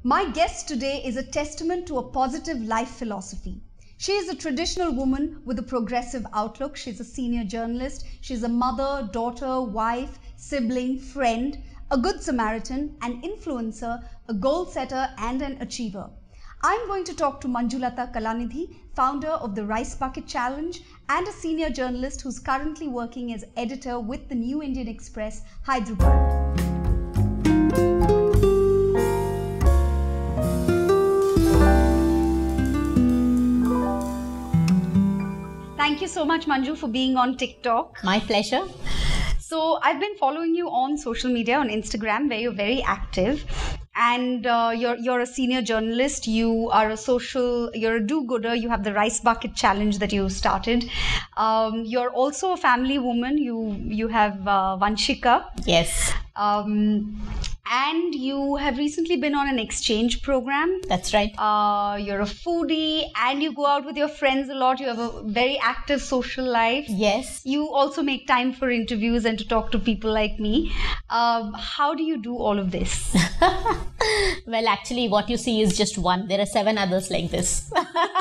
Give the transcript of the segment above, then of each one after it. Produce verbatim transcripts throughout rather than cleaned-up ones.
My guest today is a testament to a positive life philosophy. She is a traditional woman with a progressive outlook. She's a senior journalist. She's a mother, daughter, wife, sibling, friend, a good Samaritan, an influencer, a goal setter, and an achiever. I'm going to talk to Manjulata Kalanidhi, founder of the Rice Bucket Challenge and a senior journalist who's currently working as editor with the New Indian Express, Hyderabad. Thank you so much, Manju, for being on TikTok. My pleasure. So I've been following you on social media, on Instagram, where you're very active. And uh, you're you're a senior journalist. You are a social. You're a do-gooder. You have the Rice Bucket Challenge that you started. Um, you're also a family woman. You you have uh, Vanshika. Yes. Um, and you have recently been on an exchange program. That's right. Uh, you're a foodie and you go out with your friends a lot. You have a very active social life. Yes. You also make time for interviews and to talk to people like me. Um, how do you do all of this? Well, actually, what you see is just one. There are seven others like this.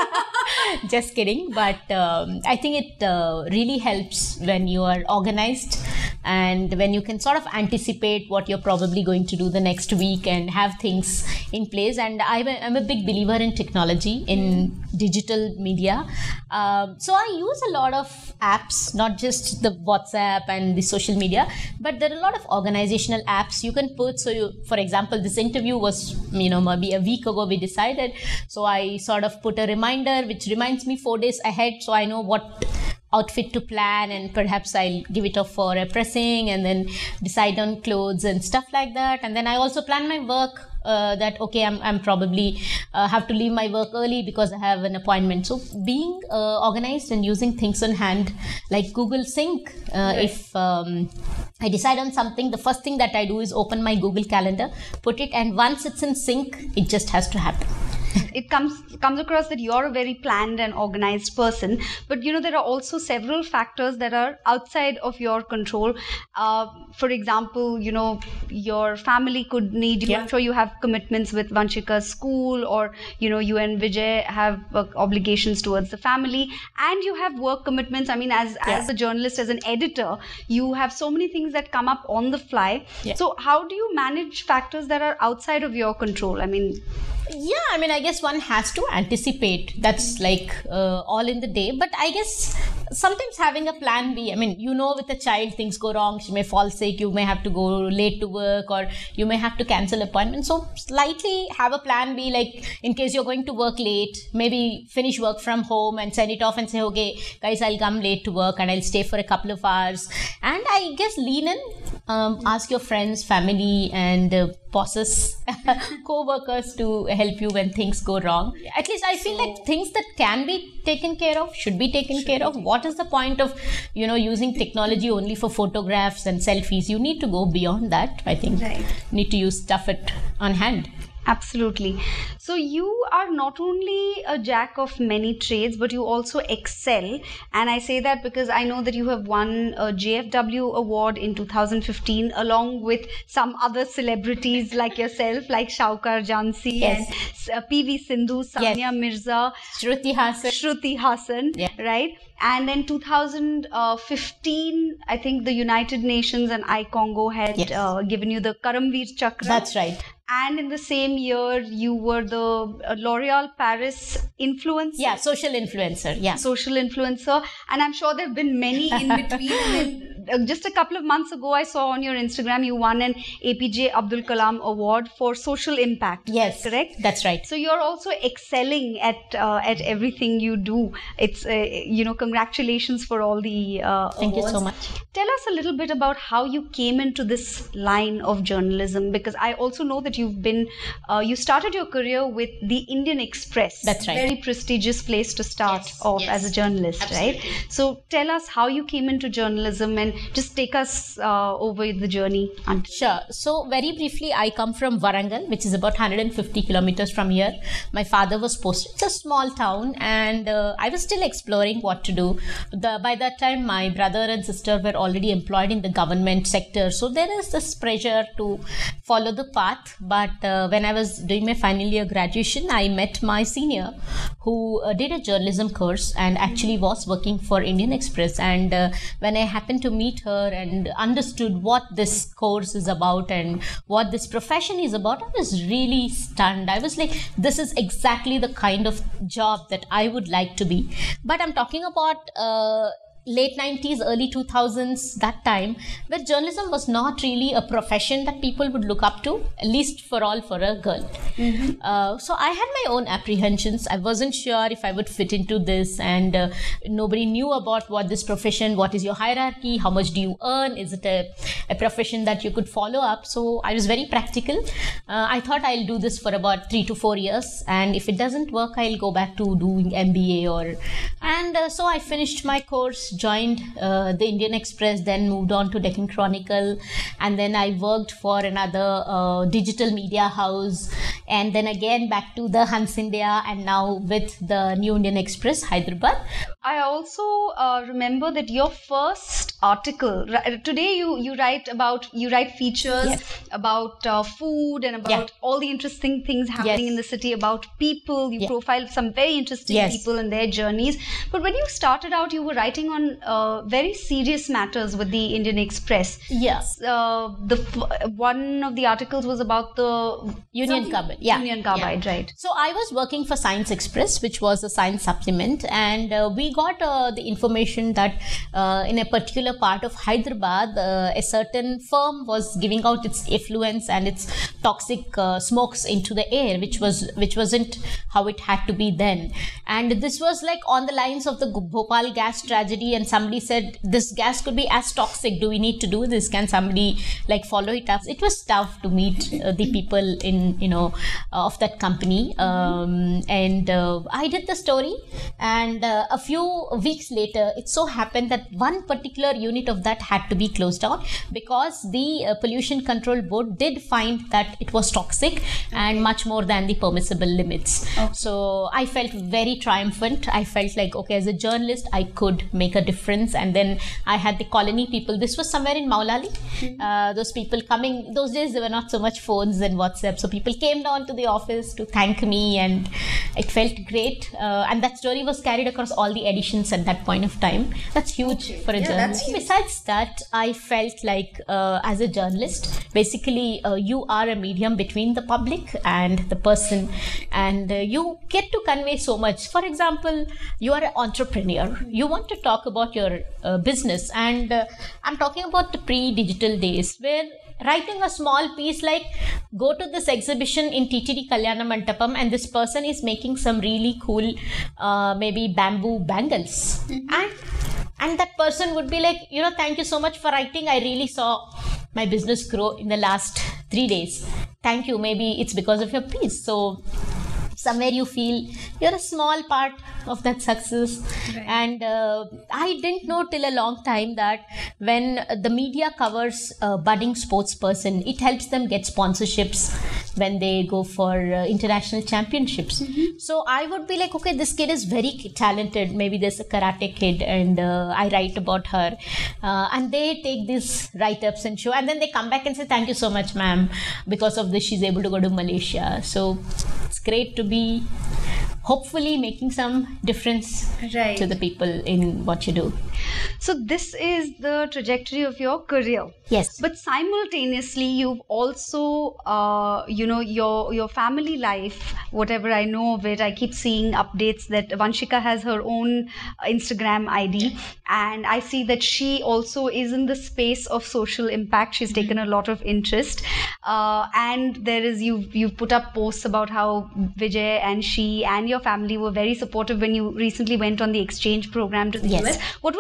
Just kidding. But um, I think it uh, really helps when you are organized and when you can sort of anticipate what you're probably going to do the next week and have things in place. And I'm a, I'm a big believer in technology, in digital media. Um, so I use a lot of apps, not just the WhatsApp and the social media, but there are a lot of organizational apps you can put. So you, for example, this interview was, you know, maybe a week ago we decided. So I sort of put a reminder which reminds me four days ahead. So I know what outfit to plan, and perhaps I'll give it off for a pressing and then decide on clothes and stuff like that. And then I also plan my work uh, that, okay, I'm, I'm probably uh, have to leave my work early because I have an appointment. So being uh, organized and using things on hand like Google Sync, uh, right. if um, I decide on something, the first thing that I do is open my Google Calendar, put it, and once it's in sync, it just has to happen. It comes comes across that you're a very planned and organized person, but you know there are also several factors that are outside of your control. Uh, for example, you know your family could need you. Yeah. I'm sure you have commitments with Vanshika's school, or you know you and Vijay have uh, obligations towards the family, and you have work commitments. I mean, as yeah. as a journalist, as an editor, you have so many things that come up on the fly. Yeah. So how do you manage factors that are outside of your control? I mean. Yeah, I mean, I guess one has to anticipate. That's like uh, all in the day. But I guess sometimes having a plan B, I mean, you know, with a child, things go wrong. She may fall sick. You may have to go late to work, or you may have to cancel appointments. So slightly have a plan B, like in case you're going to work late, maybe finish work from home and send it off and say, okay, guys, I'll come late to work and I'll stay for a couple of hours. And I guess lean in, um, ask your friends, family, and uh, bosses, co-workers to help you when things go wrong. At least I feel so, like things that can be taken care of should be taken should care of. What is the point of, you know, using technology only for photographs and selfies? You need to go beyond that, I think. Right. You need to use stuff at on hand. Absolutely. So you are not only a jack of many trades, but you also excel. And I say that because I know that you have won a J F W award in two thousand fifteen, along with some other celebrities like yourself, like Shaukar Jansi, yes. and uh, P V Sindhu, Sania yes. Mirza, Shruti Hassan, Shruti Hassan, yeah. right? And in two thousand fifteen, I think the United Nations and iCongo had yes. uh, given you the Karamveer Chakra. That's right. And in the same year, you were the uh, L'Oreal Paris influencer. Yeah, social influencer. Yeah. Social influencer. And I'm sure there have been many in between. And then, uh, just a couple of months ago, I saw on your Instagram, you won an A P J Abdul Kalam Award for social impact. Yes. Correct? That's right. So you're also excelling at uh, at everything you do. It's, uh, you know, congratulations for all the uh, Thank awards. you so much. Tell us a little bit about how you came into this line of journalism, because I also know that you've been, uh, you started your career with the Indian Express. That's right. Very prestigious place to start yes, off yes, as a journalist, absolutely. Right? So tell us how you came into journalism and just take us uh, over the journey. Until. Sure. So very briefly, I come from Warangal, which is about one hundred fifty kilometers from here. My father was posted. It's a small town, and uh, I was still exploring what to do. The, by that time, my brother and sister were already employed in the government sector. So there is this pressure to follow the path. But uh, when I was doing my final year graduation, I met my senior who uh, did a journalism course and actually was working for Indian Express. And uh, when I happened to meet her and understood what this course is about and what this profession is about, I was really stunned. I was like, this is exactly the kind of job that I would like to be. But I'm talking about uh, late nineties, early two thousands, that time, where journalism was not really a profession that people would look up to, at least for all for a girl. Mm-hmm. Uh, so I had my own apprehensions. I wasn't sure if I would fit into this, and uh, nobody knew about what this profession, what is your hierarchy, how much do you earn, is it a, a profession that you could follow up? So I was very practical. Uh, I thought I'll do this for about three to four years, and if it doesn't work, I'll go back to doing M B A or, and uh, so I finished my course, joined uh, the Indian Express, then moved on to Deccan Chronicle, and then I worked for another uh, digital media house, and then again back to the Hans India, and now with the New Indian Express, Hyderabad. I also uh, remember that your first article, today you, you write about, you write features yes. about uh, food and about yeah. all the interesting things happening yes. in the city, about people. You yeah. profile some very interesting yes. people and their journeys. But when you started out, you were writing on uh, very serious matters with the Indian Express. Yes. Uh, the one of the articles was about the Union Carbide. Yeah. Union Carbide, yeah. right. So I was working for Science Express, which was a science supplement, and uh, we got uh, the information that uh, in a particular part of Hyderabad, uh, a certain firm was giving out its effluents and its toxic uh, smokes into the air, which was which wasn't how it had to be then. And this was like on the lines of the Bhopal gas tragedy, and somebody said this gas could be as toxic. Do we need to do this? Can somebody like follow it up? It was tough to meet uh, the people in you know uh, of that company, um, and uh, I did the story, and uh, a few weeks later, it so happened that one particular unit of that had to be closed down because the uh, Pollution Control Board did find that it was toxic okay. and much more than the permissible limits. Okay. So I felt very triumphant. I felt like, okay, as a journalist, I could make a difference. And then I had the colony people. This was somewhere in Maulali. Mm-hmm. Uh, those people coming, those days there were not so much phones and WhatsApp. So people came down to the office to thank me, and it felt great. Uh, and that story was carried across all the editions at that point of time. That's huge okay. for a yeah, journalist. Besides that, I felt like uh, as a journalist, basically uh, you are a medium between the public and the person, and uh, you get to convey so much. For example, you are an entrepreneur. You want to talk about your uh, business, and uh, I'm talking about the pre-digital days where writing a small piece like go to this exhibition in T T D Kalyana Mandapam and this person is making some really cool uh, maybe bamboo bangles, mm-hmm. and and that person would be like, you know, thank you so much for writing. I really saw my business grow in the last three days. Thank you. Maybe it's because of your piece. So somewhere you feel you're a small part of that success. Right. And uh, I didn't know till a long time that when the media covers a budding sports person, it helps them get sponsorships when they go for uh, international championships. Mm-hmm. So I would be like, okay, this kid is very talented. Maybe there's a karate kid, and uh, I write about her. Uh, and they take these write-ups and show, and then they come back and say, thank you so much, ma'am. Because of this, she's able to go to Malaysia. So it's great to be hopefully making some difference right. to the people in what you do. So this is the trajectory of your career. Yes. But simultaneously, you've also, uh, you know, your your family life, whatever I know of it, I keep seeing updates that Vanshika has her own Instagram I D. And I see that she also is in the space of social impact. She's mm-hmm. taken a lot of interest. Uh, and there is, you've, you've put up posts about how Vijay and she and your family were very supportive when you recently went on the exchange program to the yes. U S. What was the name of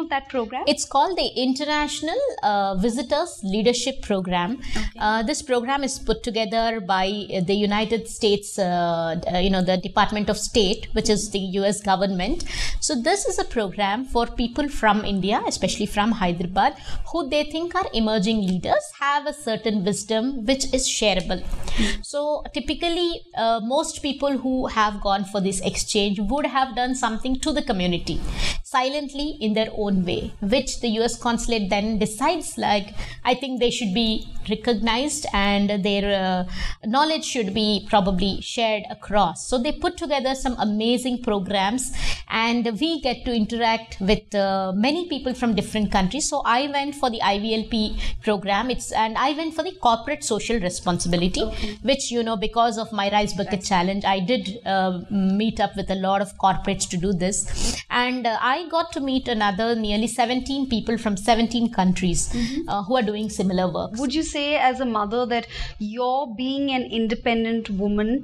of that program? It's called the International uh, Visitors Leadership Program. Okay. Uh, this program is put together by the United States, uh, uh, you know, the Department of State, which is the U S government. So this is a program for people from India, especially from Hyderabad, who they think are emerging leaders, have a certain wisdom which is shareable. Mm. So typically, uh, most people who have gone for this exchange would have done something to the community silently in their own way, which the U S consulate then decides, like, I think they should be recognized and their uh, knowledge should be probably shared across. So they put together some amazing programs, and we get to interact with uh, many people from different countries. So I went for the I V L P program, it's and I went for the corporate social responsibility, okay. which, you know, because of my Rice Bucket That's Challenge, I did uh, meet up with a lot of corporates to do this, and uh, I got to meet another nearly seventeen people from seventeen countries mm-hmm. uh, who are doing similar work. Would you say, as a mother, that your being an independent woman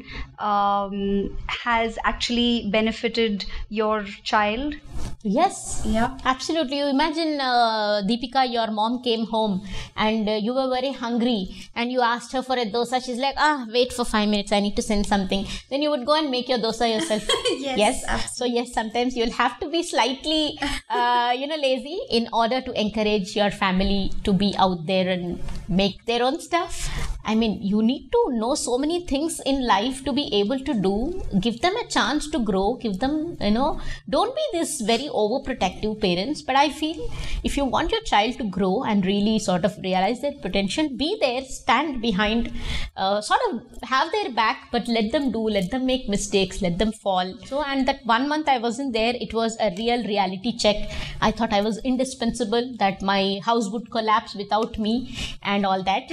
um, has actually benefited your child? Yes, yeah, absolutely. You imagine, uh, Deepika, your mom came home and uh, you were very hungry and you asked her for a dosa. She's like, ah, wait for five minutes, I need to send something. Then you would go and make your dosa yourself. yes, yes? Absolutely. So yes, sometimes you'll have to be slightly, uh, you know, lazy in order to encourage your family to be out there and make their own stuff. I mean, you need to know so many things in life to be able to do. Give them a chance to grow. Give them, you know, don't be this very overprotective parents. But I feel if you want your child to grow and really sort of realize their potential, be there, stand behind, uh, sort of have their back, but let them do, let them make mistakes, let them fall. So, and that one month I wasn't there, it was a real reality check. I thought I was indispensable, that my house would collapse without me and all that.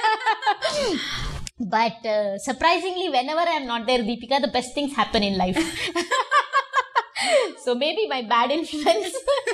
But uh, surprisingly, whenever I'm not there, Deepika, the best things happen in life. So maybe my bad influence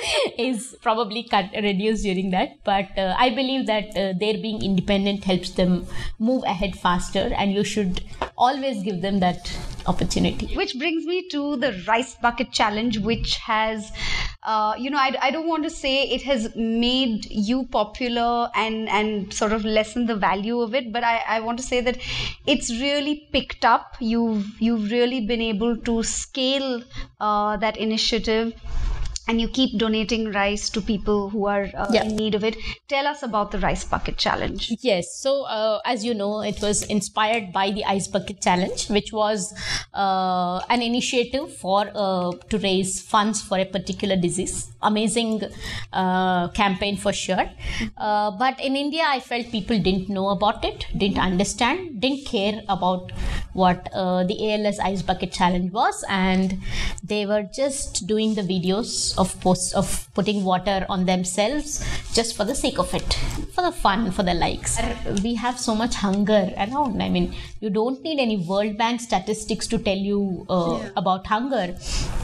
is probably cut, reduced during that. But uh, I believe that uh, their being independent helps them move ahead faster, and you should always give them that opportunity. Which brings me to the Rice Bucket Challenge, which has, uh, you know, I, I don't want to say it has made you popular and, and sort of lessen the value of it, but I, I want to say that it's really picked up. You've, you've really been able to scale uh, that initiative, and you keep donating rice to people who are uh, yeah. in need of it. Tell us about the Rice Bucket Challenge. Yes. So, uh, as you know, it was inspired by the Ice Bucket Challenge, which was uh, an initiative for uh, to raise funds for a particular disease. Amazing uh, campaign for sure. Uh, but in India, I felt people didn't know about it, didn't understand, didn't care about what uh, the A L S Ice Bucket Challenge was, and they were just doing the videos of posts of putting water on themselves just for the sake of it, for the fun, for the likes. We have so much hunger around. I mean, you don't need any World Bank statistics to tell you uh, yeah. about hunger.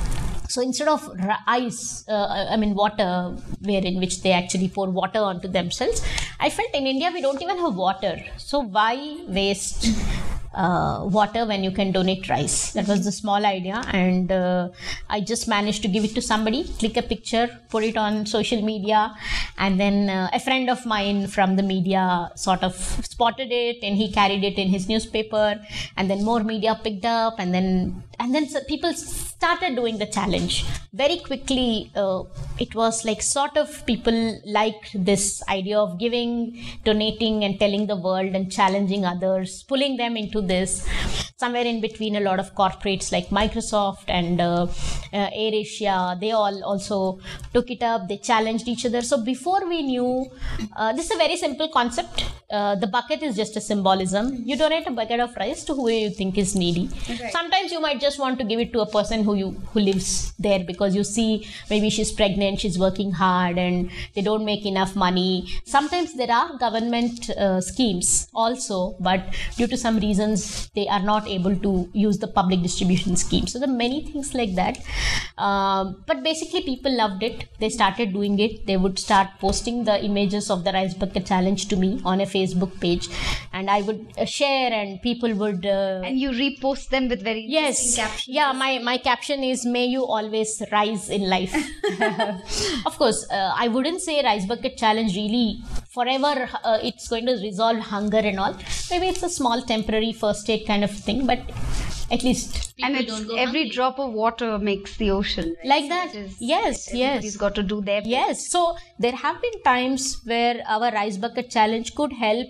So instead of ice, uh, I mean water, wherein which they actually pour water onto themselves, I felt in India we don't even have water. So why waste uh, water when you can donate rice? That was the small idea, and uh, I just managed to give it to somebody, click a picture, put it on social media, and then uh, a friend of mine from the media sort of spotted it, and he carried it in his newspaper, and then more media picked up, and then and then people started doing the challenge very quickly. Uh, it was like sort of people liked this idea of giving, donating, and telling the world and challenging others, pulling them into this. Somewhere in between, a lot of corporates like Microsoft and uh, uh, AirAsia, they all also took it up. They challenged each other. So before we knew, uh, this is a very simple concept. Uh, the bucket is just a symbolism. You donate a bucket of rice to whoever you think is needy. Right. Sometimes you might just want to give it to a person who you who lives there, because you see maybe she's pregnant, she's working hard, and they don't make enough money. Sometimes there are government uh, schemes also, but due to some reasons they are not able to use the public distribution scheme. So there are many things like that. Um, but basically people loved it. They started doing it. They would start posting the images of the Rice Bucket Challenge to me on a Facebook page, and I would uh, share, and people would uh, and you repost them with very yes, captions. Yeah, my my caption is "May you always rise in life." Of course, uh, I wouldn't say Rice Bucket Challenge really forever. Uh, it's going to resolve hunger and all. Maybe it's a small temporary first aid kind of thing, but at least and it's every hungry. Drop of water makes the ocean, right? Like that. Is, yes, everybody's yes. got to do their bit. Yes. So there have been times where our Rice Bucket Challenge could help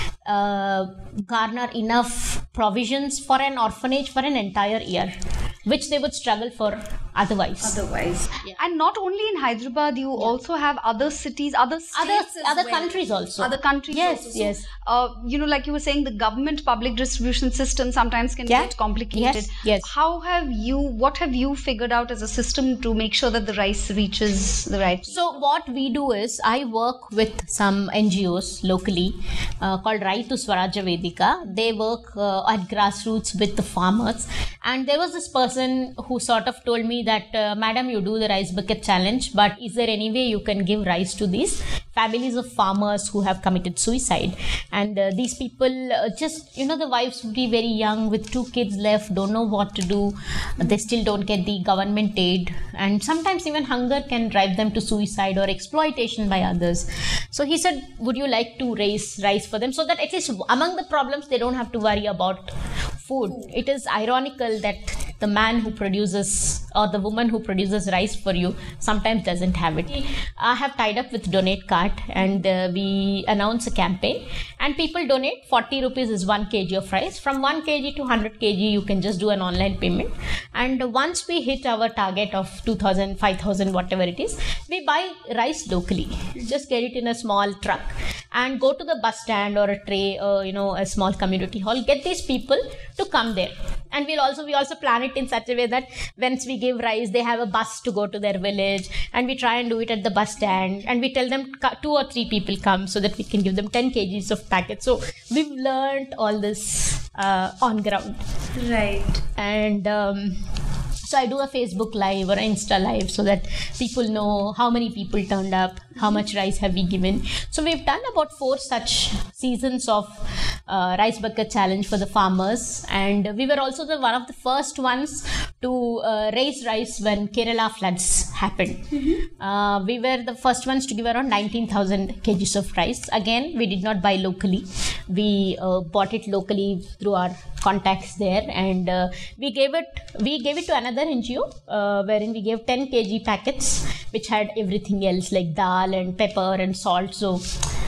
uh, garner enough provisions for an orphanage for an entire year, which they would struggle for otherwise. Otherwise. Yeah. And not only in Hyderabad, you yeah. also have other cities, other states other, other well. countries also. Other countries yes, also. Yes, so, uh, you know, like you were saying, the government public distribution system sometimes can yeah. get complicated. Yes, yes. How have you, what have you figured out as a system to make sure that the rice reaches the right people? So what we do is, I work with some N G Os locally uh, called Raitu Swarajya Vedika. They work uh, at grassroots with the farmers. And there was this person who sort of told me that, uh, Madam, you do the Rice Bucket Challenge, but is there any way you can give rice to these families of farmers who have committed suicide? And uh, these people uh, just, you know, the wives would be very young with two kids left, don't know what to do. They still don't get the government aid. And sometimes even hunger can drive them to suicide or exploitation by others. So he said, would you like to raise rice for them so that at least among the problems, they don't have to worry about food. It is ironical that the man who produces or the woman who produces rice for you sometimes doesn't have it. I have tied up with Donate Cart, and uh, we announce a campaign, and people donate. Forty rupees is one kg of rice. From one kg to one hundred kg, you can just do an online payment. And once we hit our target of two thousand, five thousand, whatever it is, we buy rice locally. Just get it in a small truck and go to the bus stand or a tray, uh, you know, a small community hall. Get these people to come there. And we'll also, we also plan it in such a way that once we give rice, they have a bus to go to their village, and we try and do it at the bus stand, and we tell them two or three people come so that we can give them ten kgs of packets. So we've learned all this uh, on ground. Right. And um, so I do a Facebook Live or an Insta Live so that people know how many people turned up, how much rice have we given. So we've done about four such seasons of uh, Rice Bucket Challenge for the farmers, and we were also the one of the first ones to uh, raise rice when Kerala floods happened. Mm-hmm. Uh, we were the first ones to give around nineteen thousand kgs of rice. Again, we did not buy locally. We uh, bought it locally through our contacts there, and uh, we gave it we gave it to another N G O uh, wherein we gave ten kg packets which had everything else like dal and pepper and salt. So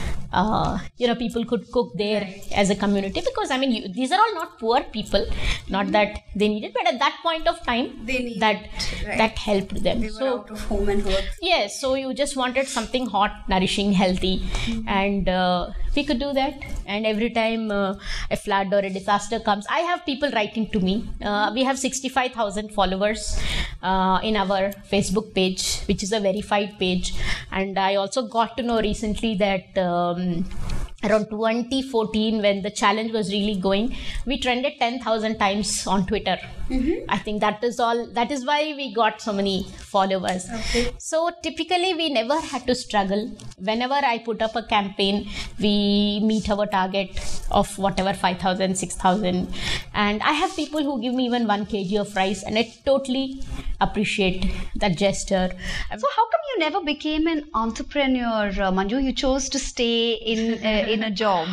Uh, you know, people could cook there as a community, because I mean, you, these are all not poor people, not mm-hmm. that they need it, but at that point of time, they need that it, right. that helped them. They were so, out of home and work. Yes, so you just wanted something hot, nourishing, healthy, mm-hmm. and uh, we could do that. And every time uh, a flood or a disaster comes, I have people writing to me. Uh, we have sixty-five thousand followers uh, in our Facebook page, which is a verified page, and I also got to know recently that. Um, Around twenty fourteen, when the challenge was really going, we trended ten thousand times on Twitter. Mm-hmm. I think that is all. That is why we got so many followers. Okay. So typically, we never had to struggle. Whenever I put up a campaign, we meet our target of whatever five thousand, six thousand, and I have people who give me even one kg of rice, and I totally appreciate that gesture. So how come you never became an entrepreneur, uh, Manju? You chose to stay in uh, in a job.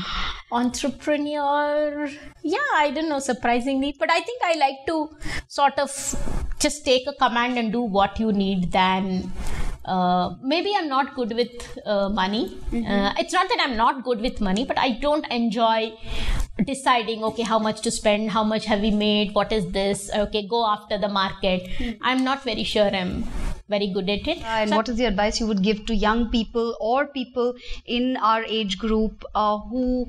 Entrepreneur, yeah, I don't know, surprisingly, but I think I like to sort of just take a command and do what you need than uh, maybe I'm not good with uh, money. Mm-hmm. Uh, it's not that I'm not good with money, but I don't enjoy deciding, okay, how much to spend, how much have we made, what is this, okay, go after the market. Mm-hmm. I'm not very sure I'm very good at it. Uh, and so, what is the advice you would give to young people or people in our age group uh, who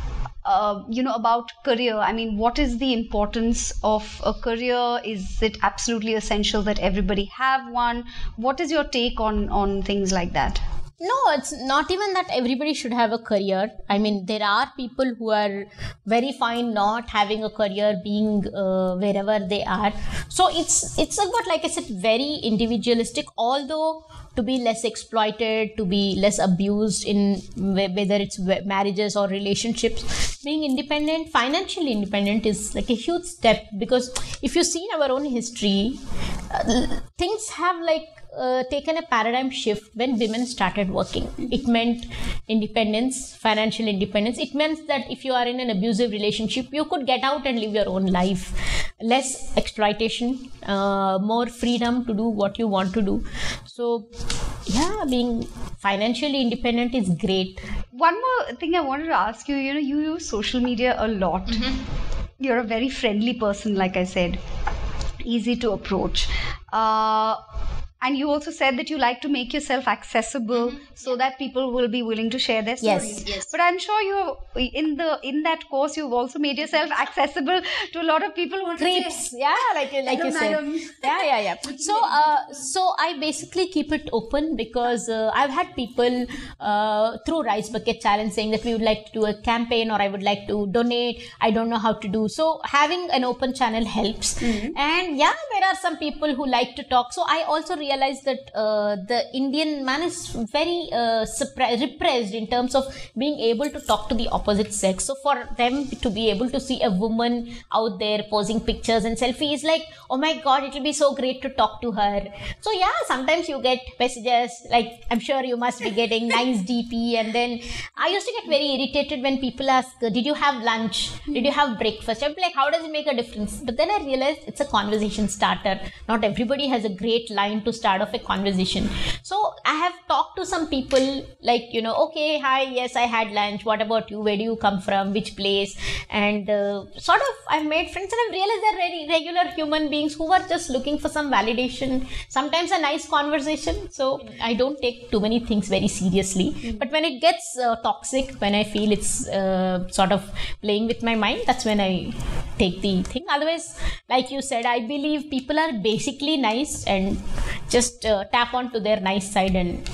uh, you know, about career? I mean, what is the importance of a career? Is it absolutely essential that everybody have one? What is your take on on things like that? No, it's not even that everybody should have a career. I mean, there are people who are very fine not having a career, being uh, wherever they are. So it's it's about, like I said, very individualistic. Although to be less exploited, to be less abused in whether it's marriages or relationships, being independent, financially independent is like a huge step, because if you see in our own history, uh, things have like uh, taken a paradigm shift when women started working. It meant independence, financial independence. It meant that if you are in an abusive relationship, you could get out and live your own life. Less exploitation, uh, more freedom to do what you want to do. So yeah, being financially independent is great. One more thing I wanted to ask you, you know, you use social media a lot. Mm-hmm. You're a very friendly person, like I said, easy to approach. Uh, and you also said that you like to make yourself accessible, mm-hmm. so that people will be willing to share their stories. Yes, yes. But I'm sure you have, in the in that course, you've also made yourself accessible to a lot of people who want creeps. To say, yeah, like like hello, you said. madam. Yeah, yeah, yeah. So, uh, so I basically keep it open, because uh, I've had people uh, through Rice Bucket Challenge saying that we would like to do a campaign, or I would like to donate. I don't know how to do. So having an open channel helps. Mm-hmm. And yeah, there are some people who like to talk. So I also realized that uh, the Indian man is very uh, suppressed, repressed in terms of being able to talk to the opposite sex. So for them to be able to see a woman out there posing pictures and selfies, like, oh my god, it will be so great to talk to her. So yeah, sometimes you get messages like, I'm sure you must be getting nice D P. And then I used to get very irritated when people ask, did you have lunch? Did you have breakfast? I'm like, how does it make a difference? But then I realized it's a conversation starter. Not everybody has a great line to start off a conversation. So I have talked to some people like, you know, okay, hi, yes, I had lunch. What about you? Where do you come from? Which place? And uh, sort of I've made friends, and I've realized they're very regular human beings who are just looking for some validation, sometimes a nice conversation. So I don't take too many things very seriously. Mm-hmm. But when it gets uh, toxic, when I feel it's uh, sort of playing with my mind, that's when I take the thing. Otherwise, like you said, I believe people are basically nice, and just uh, tap onto their nice side and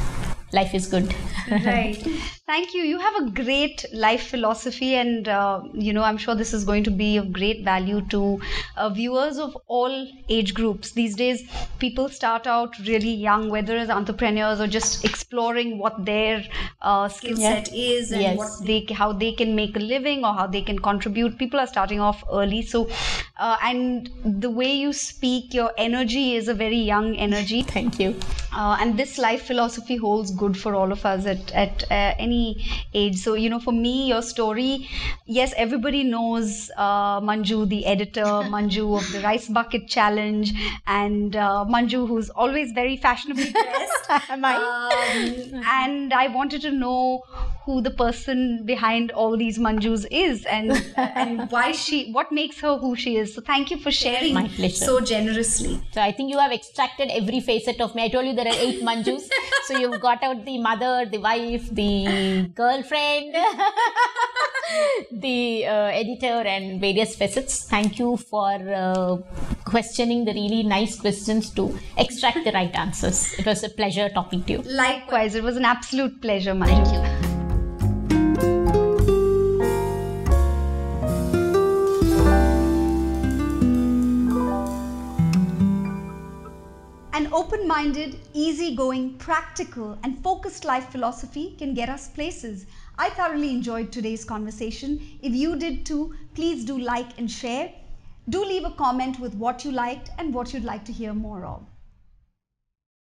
life is good. Right. Thank you. You have a great life philosophy, and uh, you know, I'm sure this is going to be of great value to uh, viewers of all age groups. These days, people start out really young, whether as entrepreneurs or just exploring what their uh, skill set yeah. is, and yes. what they, how they can make a living or how they can contribute. People are starting off early. So, uh, and the way you speak, your energy is a very young energy. Thank you. Uh, and this life philosophy holds good for all of us at, at uh, any age. So, you know, for me, your story, yes, everybody knows uh, Manju, the editor, Manju of the Rice Bucket Challenge, and uh, Manju, who's always very fashionably dressed. Am I? Um, and I wanted to know who the person behind all these Manjus is, and and why she, what makes her who she is. So thank you for sharing so generously. So I think you have extracted every facet of me. I told you there are eight Manjus. So you've got out the mother, the wife, the girlfriend, the uh, editor, and various facets. Thank you for uh, questioning the really nice questions to extract the right answers. It was a pleasure talking to you. Likewise, it was an absolute pleasure, Manju. Thank you. An open-minded, easygoing, practical, and focused life philosophy can get us places. I thoroughly enjoyed today's conversation. If you did too, please do like and share. Do leave a comment with what you liked and what you'd like to hear more of.